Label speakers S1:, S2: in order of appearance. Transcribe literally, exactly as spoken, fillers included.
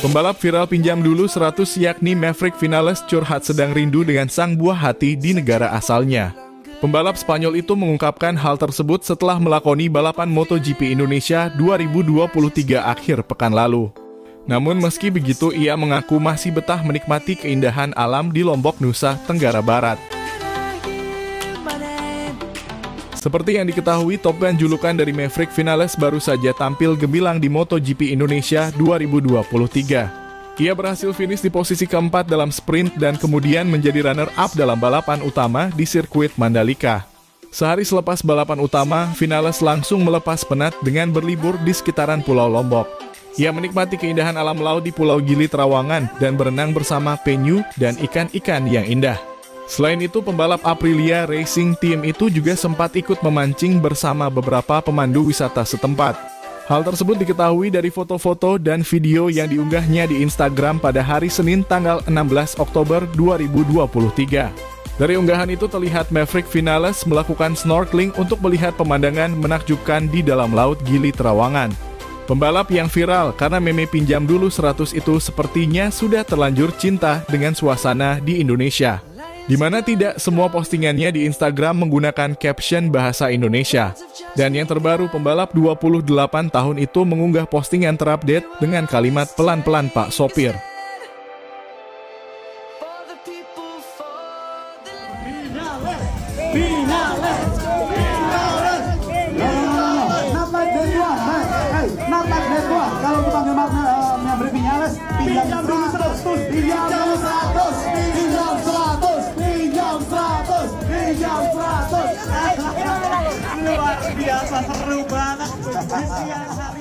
S1: Pembalap viral pinjam dulu seratus yakni Maverick Vinales curhat sedang rindu dengan sang buah hati di negara asalnya. Pembalap Spanyol itu mengungkapkan hal tersebut setelah melakoni balapan MotoGP Indonesia dua ribu dua puluh tiga akhir pekan lalu. Namun meski begitu ia mengaku masih betah menikmati keindahan alam di Lombok, Nusa Tenggara Barat. Seperti yang diketahui, Top Gun julukan dari Maverick Vinales baru saja tampil gemilang di MotoGP Indonesia dua ribu dua puluh tiga. Ia berhasil finish di posisi keempat dalam sprint dan kemudian menjadi runner-up dalam balapan utama di sirkuit Mandalika. Sehari selepas balapan utama, Vinales langsung melepas penat dengan berlibur di sekitaran Pulau Lombok. Ia menikmati keindahan alam laut di Pulau Gili Trawangan dan berenang bersama penyu dan ikan-ikan yang indah. Selain itu, pembalap Aprilia Racing Team itu juga sempat ikut memancing bersama beberapa pemandu wisata setempat. Hal tersebut diketahui dari foto-foto dan video yang diunggahnya di Instagram pada hari Senin tanggal enam belas Oktober dua ribu dua puluh tiga. Dari unggahan itu terlihat Maverick Vinales melakukan snorkeling untuk melihat pemandangan menakjubkan di dalam laut Gili Trawangan. Pembalap yang viral karena meme pinjam dulu seratus itu sepertinya sudah terlanjur cinta dengan suasana di Indonesia, di mana tidak semua postingannya di Instagram menggunakan caption bahasa Indonesia. Dan yang terbaru, pembalap dua puluh delapan tahun itu mengunggah postingan terupdate dengan kalimat pelan-pelan Pak Sopir.
S2: Kalau dipanggil Maverick Vinales, pinjam seratus, pinjam seratus, pinjam seratus, pinjam seratus, pinjam seratus.
S3: Luar biasa, seru banget.